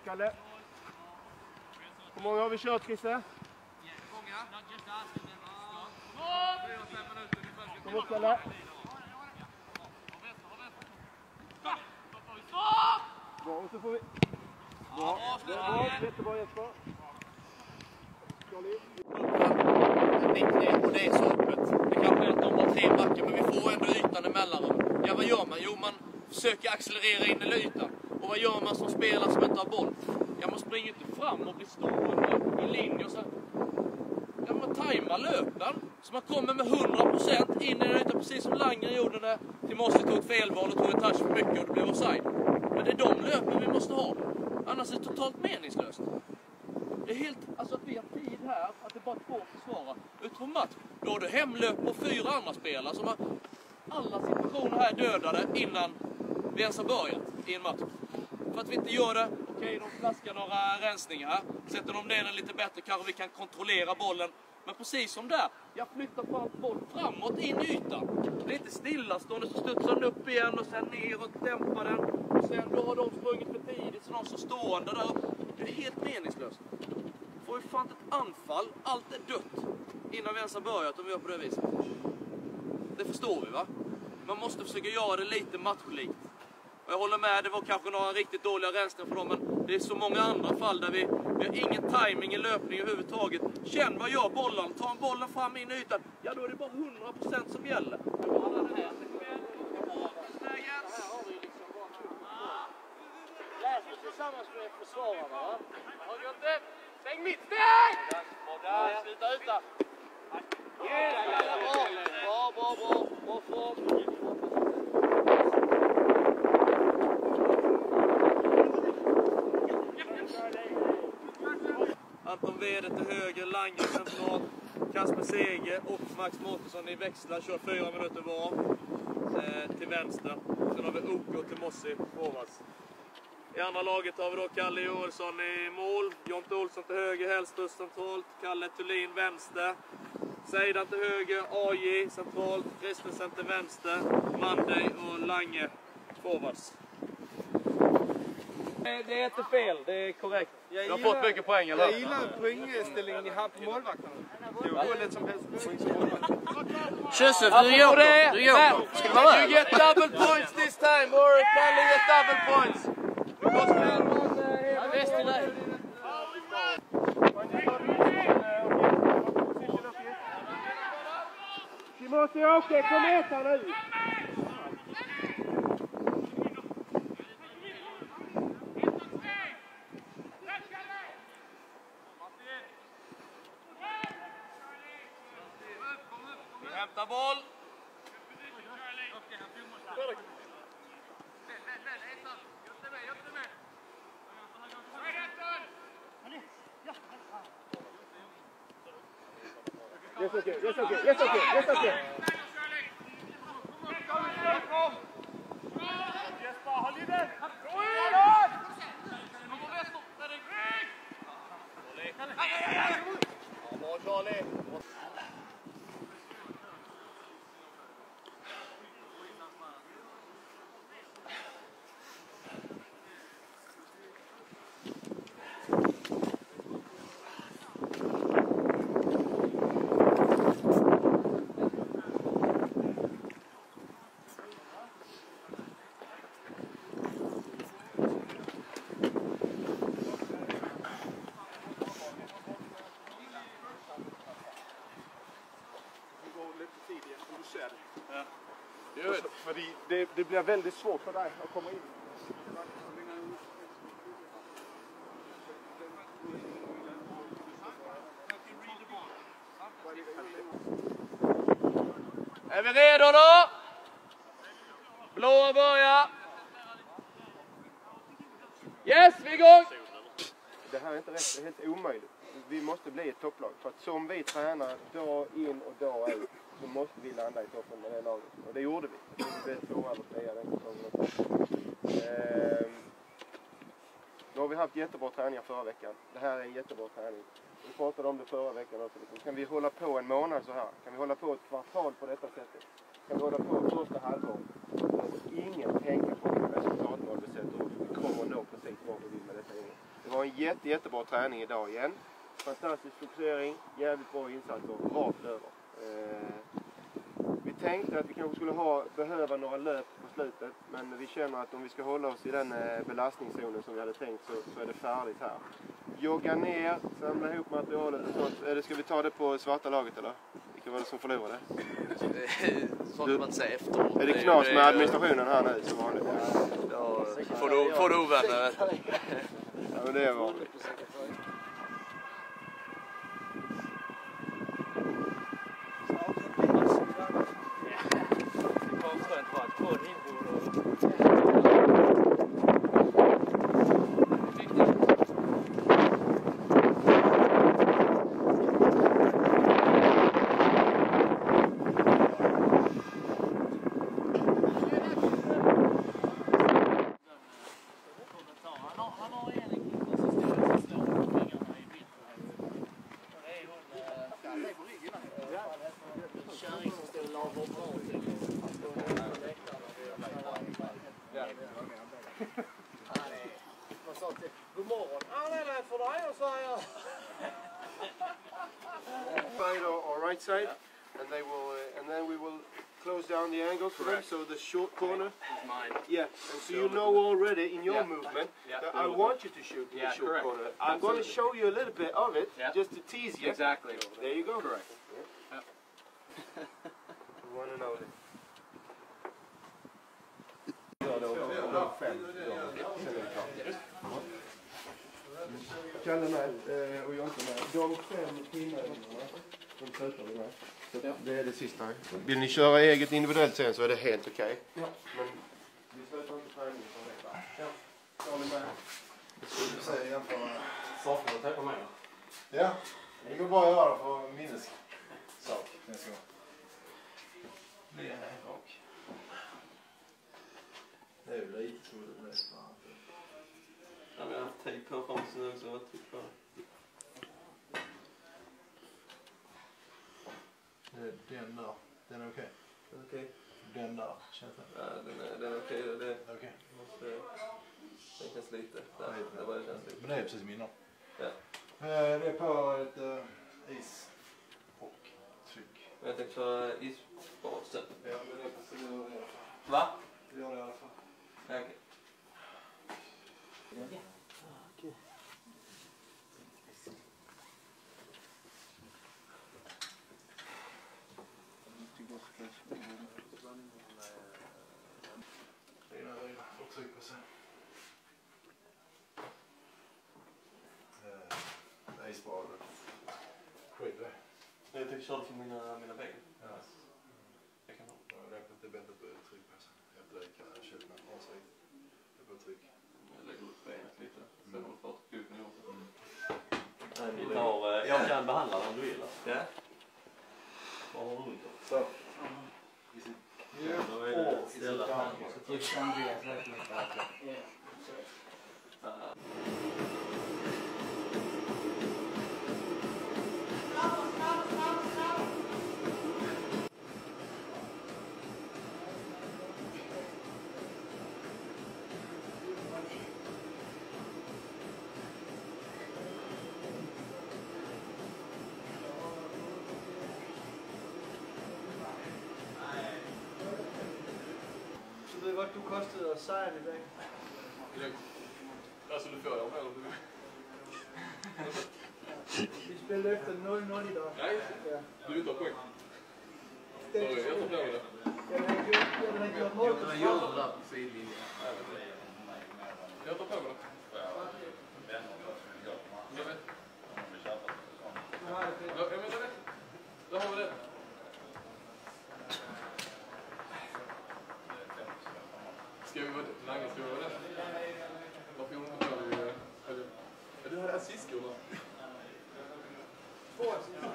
Kalle. Hur många har vi kört, Christer? Kom upp, Kalle. Bra, och så får vi... Bra, jättebra Jesper. Och det är så öppet. Det kanske är att de har 3 backar, men vi får ändå ytan emellan dem. Ja, vad gör man? Jo, man försöker accelerera in i ytan. Och vad gör man som spelar som inte har boll? Ja, man springer inte fram och blir stående i linje och så... Ja, man tajmar löpen. Så man kommer med 100% in i den ytan, precis som Langer gjorde när Timossi tog ett felval och tog en touch för mycket och det blev offside. Men det är de löpen vi måste ha. Annars är det totalt meningslöst. Det är helt, alltså att vi har tid här, att det är bara 2 försvara utifrån match. Då har du hemlöp på 4 andra spelare som har alla situationer här dödade innan vi ens har börjat i en match. För att vi inte gör det, okej, de flaskar några rensningar. Sätter de den lite bättre kanske vi kan kontrollera bollen. Men precis som där, jag flyttar fram boll framåt in i ytan. Det är inte stillastående, så studsar den upp igen och sen neråt, dämpar den. Och sen då har de sprungit för tidigt så de står stående där uppe. Det är helt meningslöst. Får vi fan ett anfall, allt är dött innan vi ens har börjat om vi gör på det viset. Det förstår vi, va? Man måste försöka göra det lite matchlikt. Och jag håller med, det var kanske några riktigt dåliga rensningar för dem, men det är så många andra fall där vi har ingen timing i löpning överhuvudtaget. Känn vad gör bollen, tar bollen fram in i ytan, ja då är det bara 100% som gäller. Läs oss tillsammans med försvararna, va? Har du gjort det? Stäng mitt steg! Där, sluta utan. Bra form. Anton Wede till höger, Langer centralt, Kasper Seger och Max Mårtensson i växlar, kör 4 minuter var till vänster. Sen har vi Oko till Mossi forwards. I andra laget har vi då Kalle Joelsson i mål, Jonte Olsson till höger, Hellström centralt, Kalle Thulin vänster, Seidan till höger, AJ centralt, Kristensen till vänster, Mandej och Lange forwards. Det är inte fel, det är korrekt. Jag har fått mycket poäng, eller? Jag gillar poängställningen ni har på målvakterna. Det var lätt som helst poäng som målvakt. Tjusef, du joker. Ska du vara med? You get double points this time, or Kalle get double points. Timothy, okej, kom hit här nu. Hämta boll. Yes, okay. Charlie. För det blir väldigt svårt för dig att komma in. Är vi redo då? Blåa börja. Yes, vi är igång. Det här är inte rätt, det är helt omöjligt. Vi måste bli ett topplag. För att som vi tränar dag in och dag ut så måste vi landa i toppen med det laget. Och det gjorde vi. Vi blev 2 eller 3 den säsongen. Nu har vi haft jättebra träningar förra veckan. Det här är en jättebra träning. Vi pratade om det förra veckan också. Kan vi hålla på en månad så här? Kan vi hålla på ett kvartal på detta sättet? Kan vi hålla på första halvår? Ingen tänker på det resultatmål vi sätter upp. Vi kommer att nå precis vad vi vill med detta. Det var en jättebra träning idag igen. Fantastisk fokusering, jävligt bra insatser, rakt över. Vi tänkte att vi kanske skulle behöva några löp på slutet, men vi känner att om vi ska hålla oss i den belastningszonen som vi hade tänkt så är det färdigt här. Jogga ner, samla ihop materialet och sånt. Ska vi ta det på svarta laget eller? Vilka var det som förlorade? Sånt man inte säga efteråt. Är det knas med administrationen här nu som vanligt? Ja, får du ovänner. Ja, men det är vanligt. God morgon. Ja, det är för dig och säger. Side or right side, and then we will close down the angles for them. So the short corner is mine. Yeah, and so you know already in your movement that I want you to shoot in the short corner. I'm going to show you a little bit of it just to tease you. Exactly. There you go. Correct. Yeah. You want to know this. Kalle med och jag inte med. De 5 timmar de slutar vi med. Så det är det sista. Vill ni köra eget individuellt sen så är det helt okej. Ja. Men vi slutar inte träningen från det. Ja. Tar ni med? Det skulle du säga jämföra saker och träffa mig. Ja, det går bra att göra för minnessak. nästa gång. Det är här bak. Det är väl lite troligt mest. Ja, men jag har haft tejp på framsen nu så jag har tryckt på det. Den där, den är okej. Okej. Den där, känns det? Ja, den är okej. Det är okej. Den känns lite. Det var det känns lite. Men det är precis min då. Ja. Det är på ett is och tryck. Jag tänkte köra isbad sen. Ja, men det är precis det. Va? Det gör det i alla fall. Ja, okej. Okej. Och tryck på sen. Isbadet. Skit det. Jag tänkte köra till mina väggar. Ja. Jag kan ha. Det är bättre att tryck på sen. Efter det kan jag köpa en avsnitt. Det är bara tryck. Jag lägger upp benet lite. Sen håller för att kuken ihop. Jag kan behandla den om du vill. Ja. Vad har du runt då? Så. Ställa här. Så tryck Andreas verkligen. Du ved godt, du kostede os sejren i dag. Altså, du fører om eller du? Vi spillede efter 0-0 i dag. Nej, Ja. du tar poäng. Det, Jag tar poäng det. jeg vil have gjort mål på straffer. Jag tar poäng det. Nu har det fedt. Ja, men det. Då har vi det. Ska vi vara det? Lange, ska vi vara det? Varför gjorde du inte det? Du hade assistskorna. 2 assist.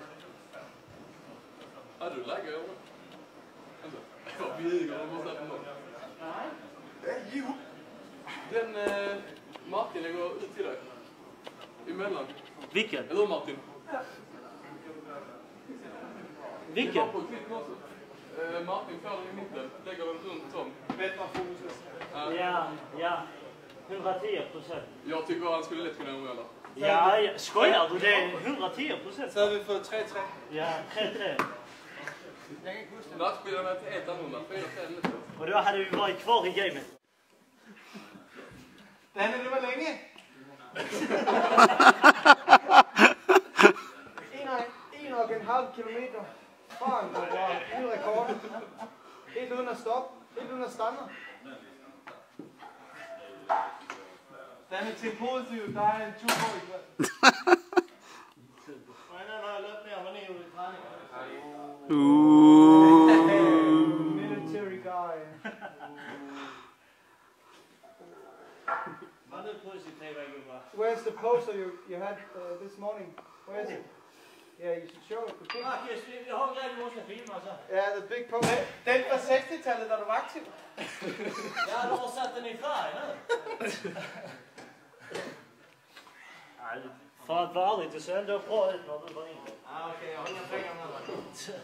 Hade du laggat eller? Vad bjuder de måste ha någon? Nej. Jo. Den Martin lägger ut till dig. Emellan. Vilken? Eller Martin? Vilken? Det var på klippen också. Martin får den i mitten. Lägger den runt om. Bättre fokus. Ja, ja. 110%. Jag tycker han skulle lätt kunna måla. Ja, skojar du? Det är 110%. Så har vi fått 3-3. Ja, 3-3. Matchbilden är helt annorlunda. 4-5. Och då hade vi varit kvar i gamet. Den det var länge. 1,5 kilometer. Fan, det var ny rekord. Helt uden at stoppe. Helt uden at stande. Den är till positiv. Der er en 2 år i kväll. Military guy. Where's the poster you had this morning? Where is it? Yeah, you should show it. The big... Yeah, the big poster. Den fra 60-tallet, da du var aktiv. Ja, du har satt den i färg nu. För att vara ärlig, det ser ändå bra ut när du var inne. Ja, okej, jag har inga pengar med mig.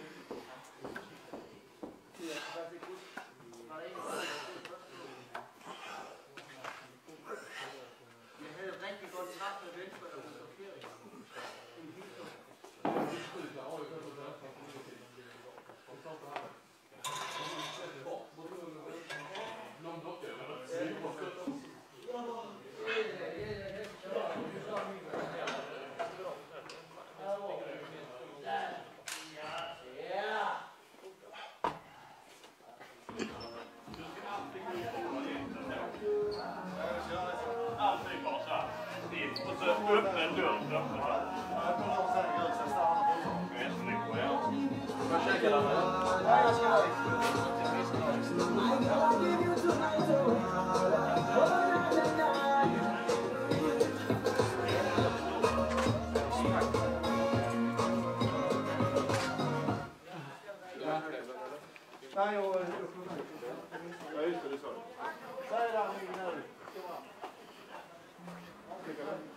Nej, jo, Ja, just det, det sa du. så är det.